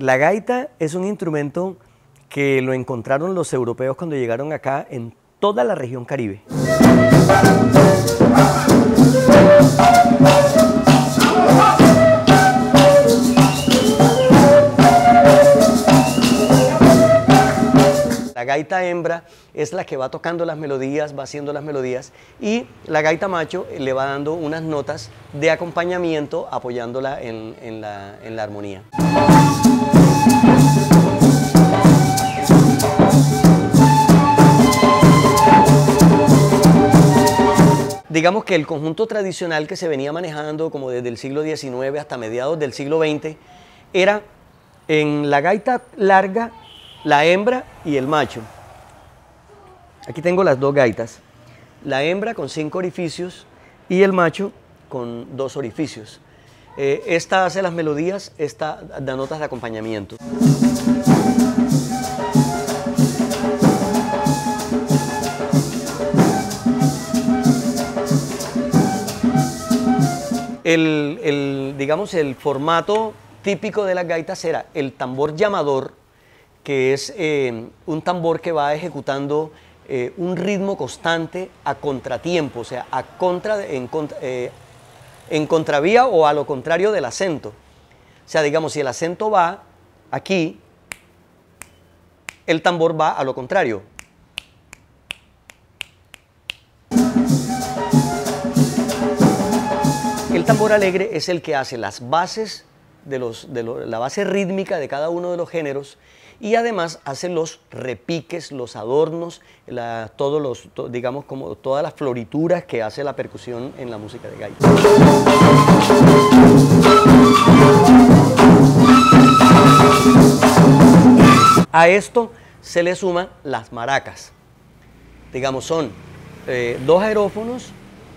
La gaita es un instrumento que lo encontraron los europeos cuando llegaron acá en toda la región Caribe. La gaita hembra es la que va tocando las melodías, va haciendo las melodías, y la gaita macho le va dando unas notas de acompañamiento apoyándola en la armonía. Digamos que el conjunto tradicional que se venía manejando como desde el siglo XIX hasta mediados del siglo XX era en la gaita larga, la hembra y el macho. Aquí tengo las dos gaitas. La hembra con 5 orificios y el macho con 2 orificios. Esta hace las melodías, esta da notas de acompañamiento. Digamos, el formato típico de las gaitas era el tambor llamador, que es un tambor que va ejecutando un ritmo constante a contratiempo, o sea, en contravía o a lo contrario del acento. O sea, digamos, si el acento va aquí, el tambor va a lo contrario. El tambor alegre es el que hace las bases la base rítmica de cada uno de los géneros, y además hace los repiques, los adornos, digamos, como todas las florituras que hace la percusión en la música de gaita. A esto se le suman las maracas. Digamos, son 2 aerófonos,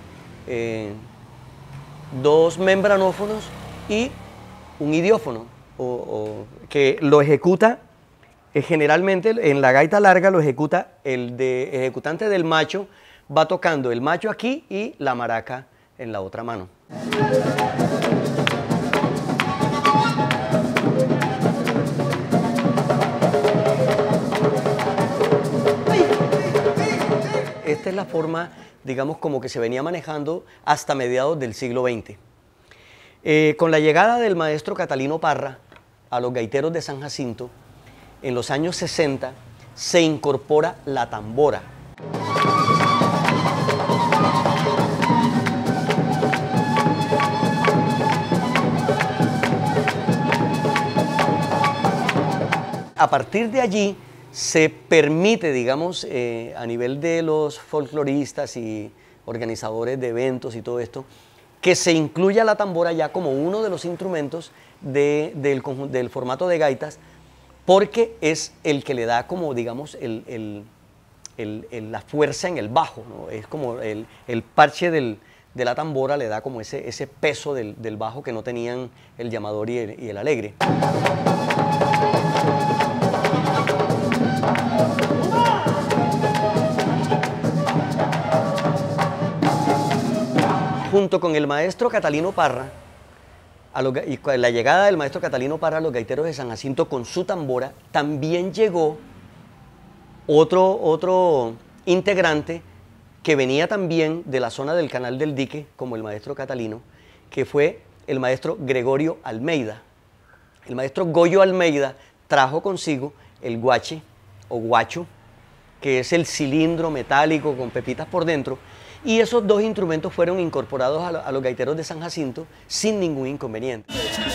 2 membranófonos y un idiófono, que lo ejecuta generalmente en la gaita larga, lo ejecuta el ejecutante del macho, va tocando el macho aquí y la maraca en la otra mano. Esta es la forma, digamos, como que se venía manejando hasta mediados del siglo XX. Con la llegada del maestro Catalino Parra a los gaiteros de San Jacinto, en los años 60, se incorpora la tambora. A partir de allí se permite, digamos, a nivel de los folcloristas y organizadores de eventos y todo esto, que se incluya la tambora ya como uno de los instrumentos del formato de gaitas, porque es el que le da como, digamos, la fuerza en el bajo, ¿no? Es como el parche de la tambora le da como ese peso del bajo que no tenían el llamador y el alegre. Junto con el maestro Catalino Parra, y con la llegada del maestro Catalino Parra a los gaiteros de San Jacinto con su tambora, también llegó otro integrante que venía también de la zona del Canal del Dique, como el maestro Catalino, que fue el maestro Gregorio Almeida. El maestro Goyo Almeida trajo consigo el guache o guacho, que es el cilindro metálico con pepitas por dentro, y esos 2 instrumentos fueron incorporados a los gaiteros de San Jacinto sin ningún inconveniente.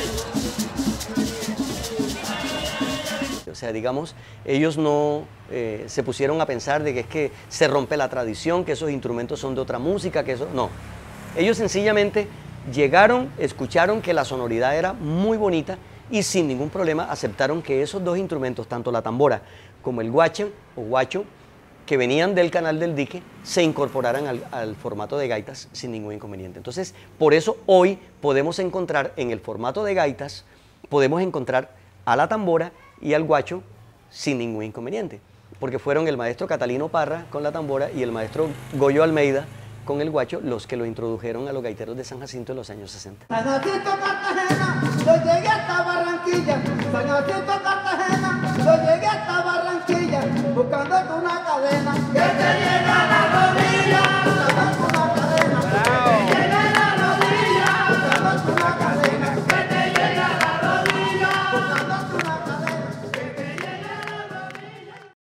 O sea, digamos, ellos no se pusieron a pensar de que es que se rompe la tradición, que esos instrumentos son de otra música, que eso... No. Ellos sencillamente llegaron, escucharon que la sonoridad era muy bonita y sin ningún problema aceptaron que esos 2 instrumentos, tanto la tambora como el guache o guacho, que venían del Canal del Dique, se incorporaran al formato de gaitas sin ningún inconveniente. Entonces, por eso hoy podemos encontrar en el formato de gaitas, podemos encontrar a la tambora y al guacho sin ningún inconveniente, porque fueron el maestro Catalino Parra con la tambora y el maestro Goyo Almeida con el guacho los que lo introdujeron a los gaiteros de San Jacinto en los años 60. San Jacinto, Cartagena, yo llegué hasta Barranquilla. San Jacinto, Cartagena, yo llegué hasta Barranquilla, buscándote una cadena que te llena